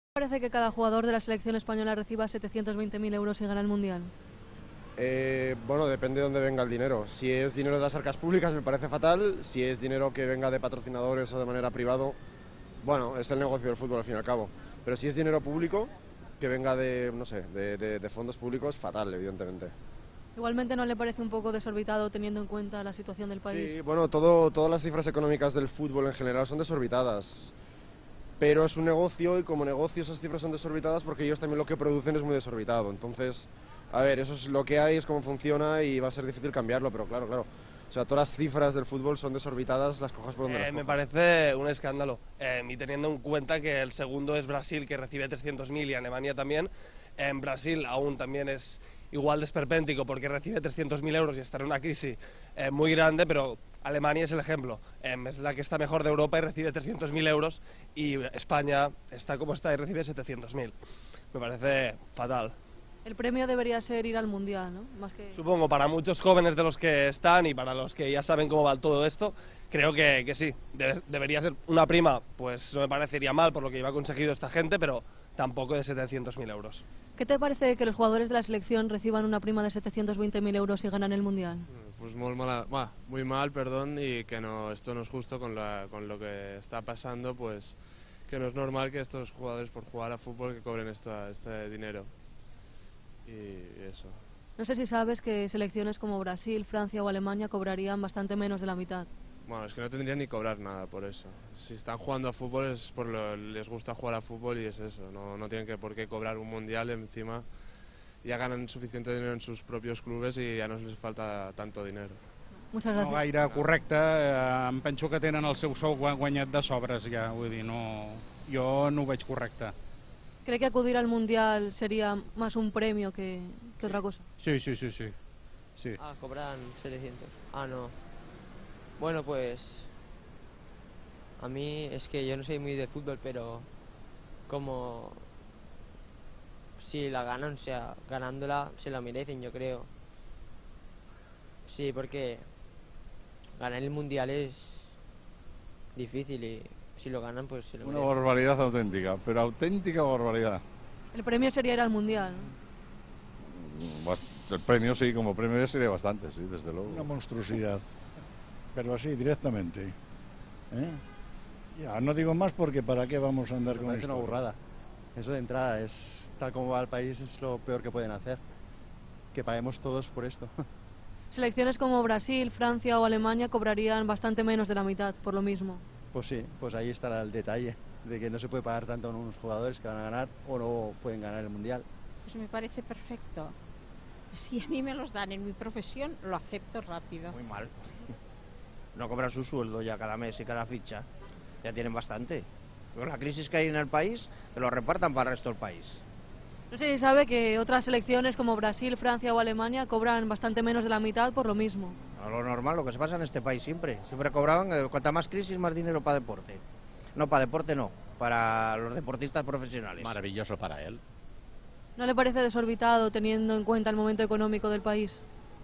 Parece que cada jugador de la selección española reciba 720.000 euros y gana el Mundial. Bueno, depende de dónde venga el dinero. Si es dinero de las arcas públicas me parece fatal, si es dinero que venga de patrocinadores o de manera privado, bueno, es el negocio del fútbol al fin y al cabo. Pero si es dinero público, que venga de, no sé, de fondos públicos, fatal, evidentemente. Igualmente, ¿no le parece un poco desorbitado teniendo en cuenta la situación del país? Sí, bueno, todas las cifras económicas del fútbol en general son desorbitadas. Pero es un negocio y como negocio esas cifras son desorbitadas porque ellos también lo que producen es muy desorbitado. Entonces, a ver, eso es lo que hay, es cómo funciona y va a ser difícil cambiarlo, pero claro, claro. O sea, todas las cifras del fútbol son desorbitadas, las cojas por donde las Me cojas. parece un escándalo, y teniendo en cuenta que el segundo es Brasil, que recibe 300.000, y Alemania también. En Brasil aún también es igual de esperpéntico porque recibe 300.000 euros y está en una crisis muy grande, pero Alemania es el ejemplo. Es la que está mejor de Europa y recibe 300.000 euros, y España está como está y recibe 700.000. Me parece fatal. El premio debería ser ir al Mundial, ¿no? Más que... Supongo para muchos jóvenes de los que están y para los que ya saben cómo va todo esto, creo que sí, debería ser una prima, pues no me parecería mal por lo que lleva conseguido esta gente, pero tampoco de 700.000 euros. ¿Qué te parece que los jugadores de la selección reciban una prima de 720.000 euros y ganan el Mundial? Pues muy mal, perdón, y que no, esto no es justo con lo que está pasando, pues que no es normal que estos jugadores por jugar a fútbol que cobren este dinero. Y eso. No sé si sabes que selecciones como Brasil, Francia o Alemania cobrarían bastante menos de la mitad. Bueno, es que no tendrían ni cobrar nada por eso. Si están jugando a fútbol es les gusta jugar a fútbol y es eso. No tienen por qué cobrar un mundial, encima ya ganan suficiente dinero en sus propios clubes y ya no les falta tanto dinero. Muchas gracias. No gaire correcte, em penso que tenen el seu sou guanyat de sobres ja, vull dir, no, jo no ho veig correcte. ¿Cree que acudir al Mundial sería más un premio que otra cosa? Sí. Sí. Ah, cobran 700. Ah, no. Bueno, pues a mí es que yo no soy muy de fútbol, pero como si la ganan, o sea, ganándola se la merecen, yo creo. Sí, porque ganar el mundial es difícil y si lo ganan, pues se lo Una merecen. barbaridad auténtica, pero auténtica barbaridad. El premio sería ir al Mundial, ¿no? El premio sí, como premio ya sería bastante, sí, desde luego. Una monstruosidad, pero así, directamente. Ya, no digo más porque para qué vamos a andar con parece esto. una burrada. Eso de entrada es, tal como va el país, es lo peor que pueden hacer. Que paguemos todos por esto. Selecciones como Brasil, Francia o Alemania cobrarían bastante menos de la mitad por lo mismo. Pues sí, pues ahí estará el detalle de que no se puede pagar tanto a unos jugadores que van a ganar o no pueden ganar el mundial. Pues me parece perfecto. Si a mí me los dan en mi profesión, lo acepto rápido. Muy mal. No cobran su sueldo ya cada mes y cada ficha. Ya tienen bastante. Con la crisis que hay en el país, que lo repartan para el resto del país. No sé si sabe que otras selecciones como Brasil, Francia o Alemania cobran bastante menos de la mitad por lo mismo. A lo normal, lo que se pasa en este país siempre. Siempre cobraban, cuanta más crisis, más dinero para deporte. No, para deporte no, para los deportistas profesionales. Maravilloso para él. ¿No le parece desorbitado teniendo en cuenta el momento económico del país?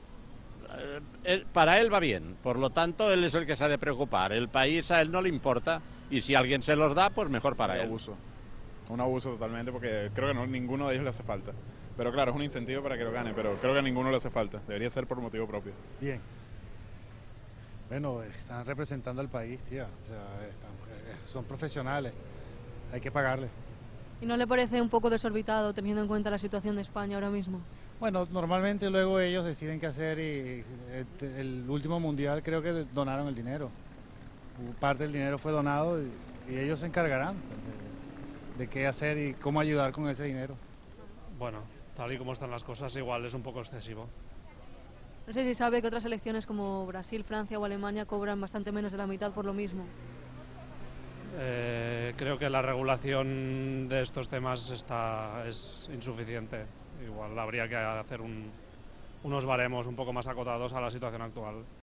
Para él va bien, por lo tanto él es el que se ha de preocupar. El país a él no le importa y si alguien se los da, pues mejor para él. Un abuso totalmente porque creo que ninguno de ellos le hace falta. Pero claro, es un incentivo para que lo gane, pero creo que a ninguno le hace falta. Debería ser por motivo propio. Bien. Bueno, están representando al país, tía. O sea, son profesionales. Hay que pagarles. ¿Y no le parece un poco desorbitado teniendo en cuenta la situación de España ahora mismo? Bueno, normalmente luego ellos deciden qué hacer y el último mundial creo que donaron el dinero. Parte del dinero fue donado y ellos se encargarán de qué hacer y cómo ayudar con ese dinero. Bueno, tal y como están las cosas, igual es un poco excesivo. No sé si sabe que otras selecciones como Brasil, Francia o Alemania cobran bastante menos de la mitad por lo mismo. Creo que la regulación de estos temas es insuficiente. Igual habría que hacer unos baremos un poco más acotados a la situación actual.